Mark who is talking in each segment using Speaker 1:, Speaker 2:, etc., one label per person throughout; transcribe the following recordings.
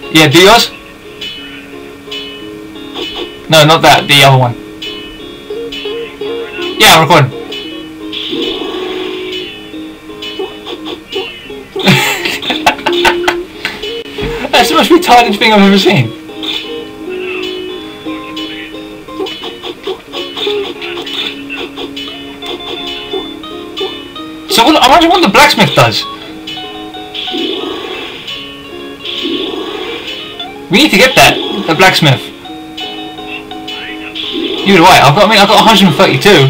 Speaker 1: Yeah, do yours? No, not that, the other one. Yeah, I'm recording. That's the most retarded thing I've ever seen. So what, imagine what the blacksmith does. We need to get that, the blacksmith. Either way, I've got 132.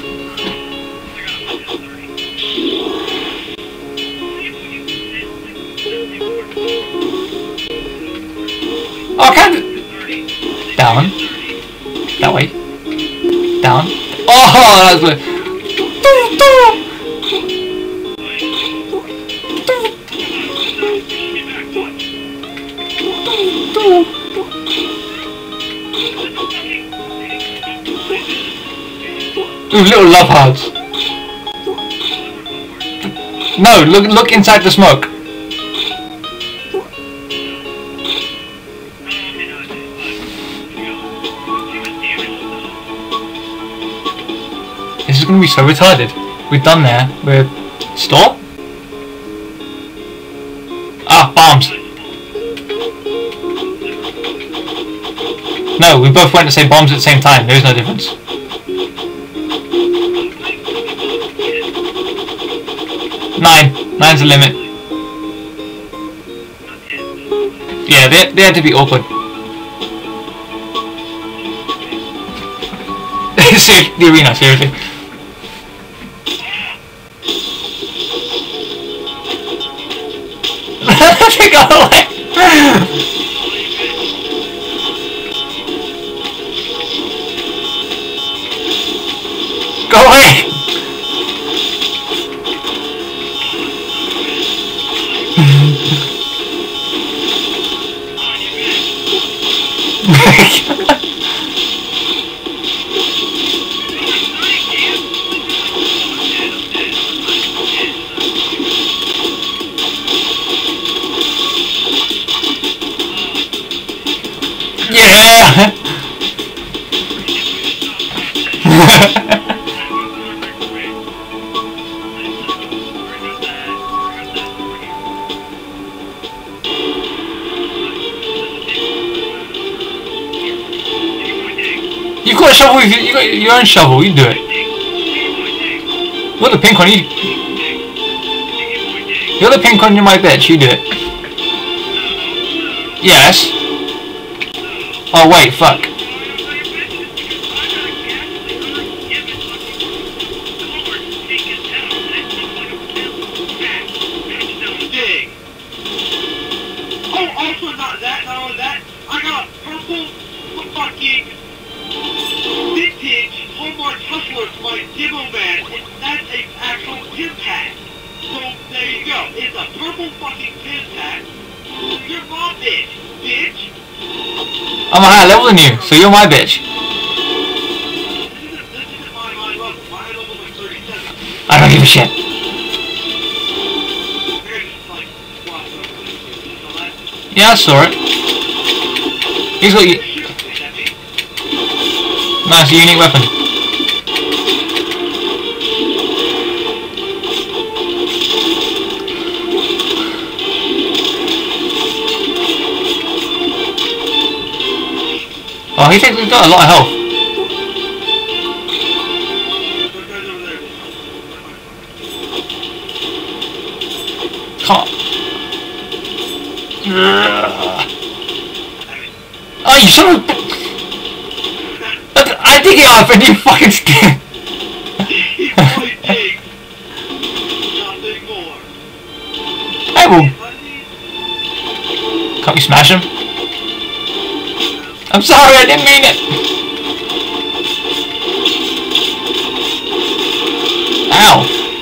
Speaker 1: Oh, I can't. Down. That way. Down. Oh, that's good. Ooh, little love hearts. No, look inside the smoke. This is gonna be so retarded. We're done there. We're stop. Ah, bombs. No, we both went to say bombs at the same time. There is no difference. Nine's the limit. Yeah, they had to be awkward. See the arena, seriously. Go away. Go away. Yeah. You've got a shovel. You got your own shovel. You do it. You're the pink one. You're the pink one. You're my bitch. You do it. Yes. Oh wait, fuck.
Speaker 2: Oh, also not that, I got purple fucking vintage Hallmark Hustler for my demo man, and that's an actual pin pack. So there you go, it's a purple fucking pin pack. You're my bitch.
Speaker 1: I'm a higher level than you, so you're my bitch.
Speaker 2: This isn't my level. My level is 37.
Speaker 1: I don't give a shit. Yeah, I saw it. He's got you. Nice, unique weapon. Oh, he's got a lot of health. Come on. Oh, you son of a... I dig it off and you fucking scared. Hey, well... Can't you smash him? I'm sorry, I didn't mean it. Ow.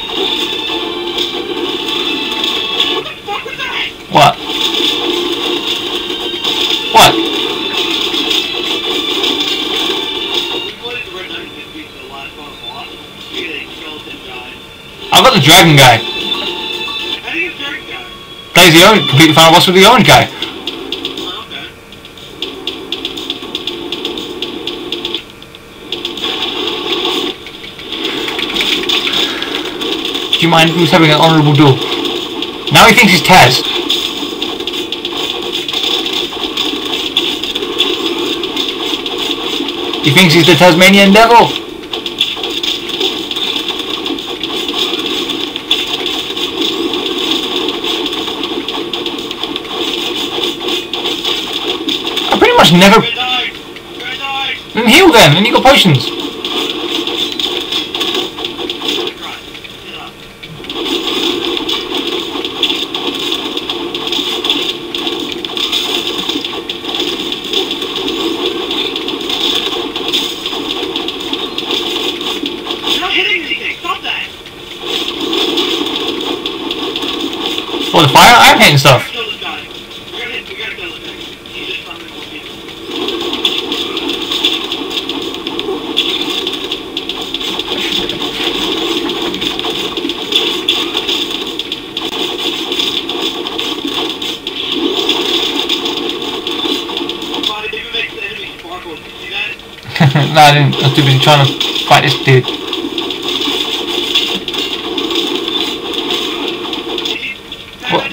Speaker 1: What? What? I got the dragon guy. Plays the orange, complete the final boss with the orange guy. you mind who's having an honourable duel? Now he thinks he's Taz. He thinks he's the Tasmanian Devil. I pretty much never... Then heal then, and you got potions. Oh, the fire? I'm hitting stuff. No, I didn't. I was too busy trying to fight this dude. What?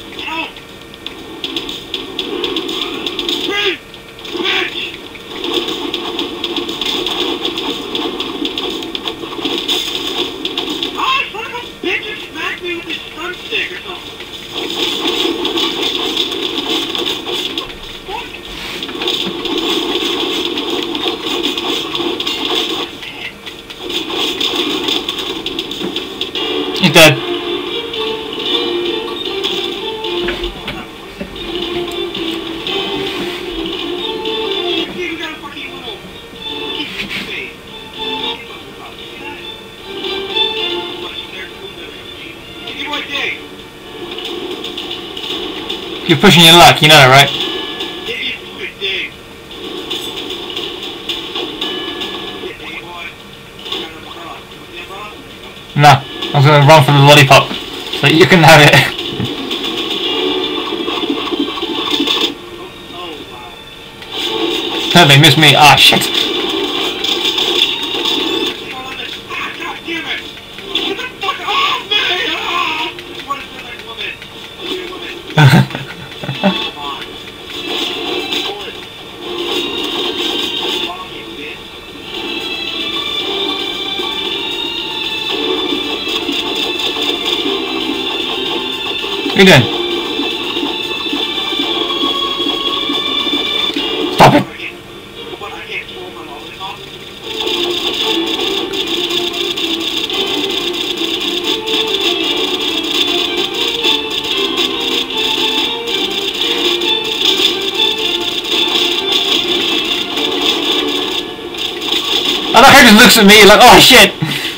Speaker 1: He's dead. You're pushing your luck, you know that, right? No, I was going to run for the lollipop, so you can have it. They missed me. Ah, shit. What are you doing? Stop it! And he just looks at me like, oh shit!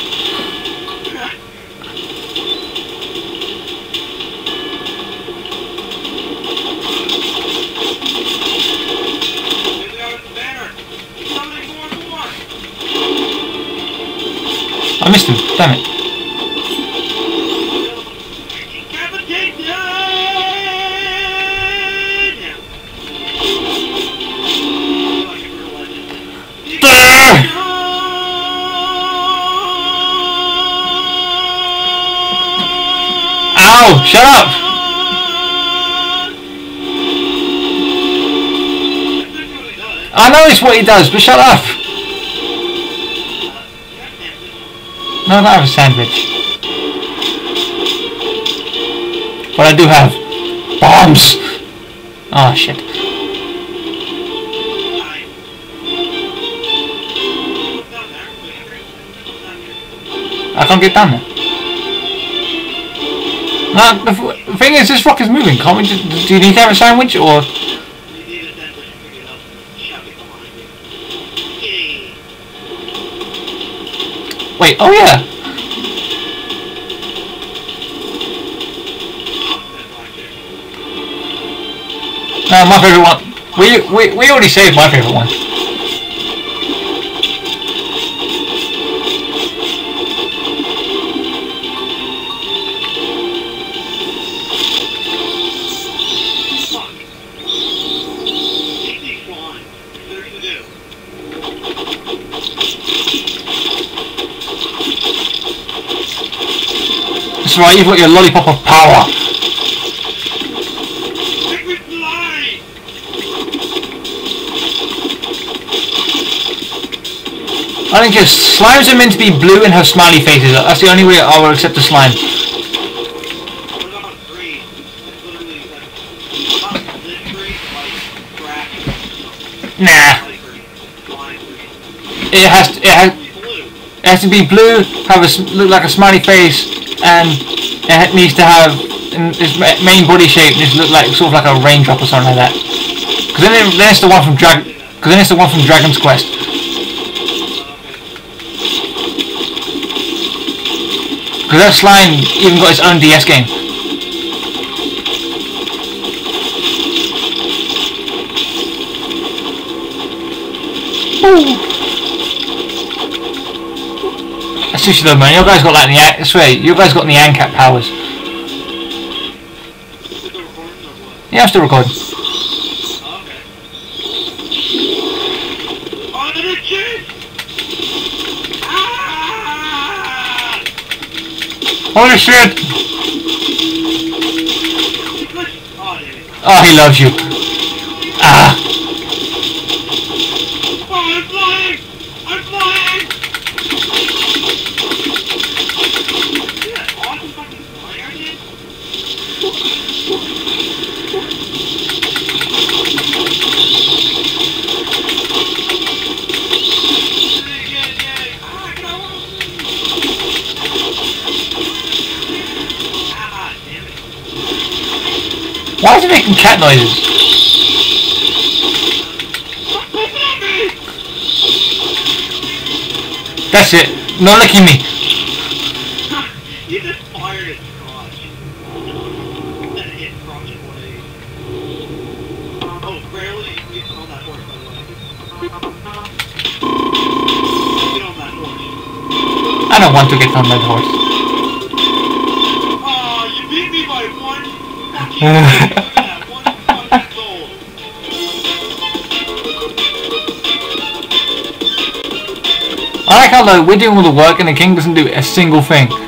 Speaker 1: I missed him, damn it. Ow! Shut up! I know it's what he does, but shut up! No, I don't have a sandwich. But I do have bombs! Oh shit. I can't get down there. No, the thing is, this rock is moving. Can't we just, do you need to have a sandwich or? Wait, oh yeah! No, my favourite one. We already saved my favourite one. That's right, you've got your lollipop of power.
Speaker 2: Make me fly!
Speaker 1: I think just slimes are meant to be blue and have smiley faces. That's the only way I will accept a slime.
Speaker 2: What about green? It's literally like, not this green, like grass.
Speaker 1: Nah.
Speaker 2: Like green. Lime green.
Speaker 1: It has
Speaker 2: Blue.
Speaker 1: it has to be blue, have look like a smiley face, and it needs to have its main body shape just look like sort of like a raindrop or something like that. Because then it's the one from Dragon's Quest. Because that slime even got its own DS game. That's sushi though, man. You guys got like I swear, you guys got the ANCAP powers.
Speaker 2: Is it recording or what?
Speaker 1: Yeah, I'm still recording.
Speaker 2: Okay. On the chin! Ah!
Speaker 1: Holy shit!
Speaker 2: Oh, damn it.
Speaker 1: Oh, he loves you. Ah.
Speaker 2: Oh, I'm flying! I'm flying! See that awesome fucking flying I did?
Speaker 1: Why is he making cat noises? That's it. No licking me.
Speaker 2: You just fired his crotch. That hit crotch in 180. Oh, rarely you can get on that horse, by the way. Get on that horse.
Speaker 1: I don't want to get on that horse.
Speaker 2: Oh, you beat me by one fucking look at that, one fucking goal.
Speaker 1: I like how though we're doing all the work and the king doesn't do a single thing.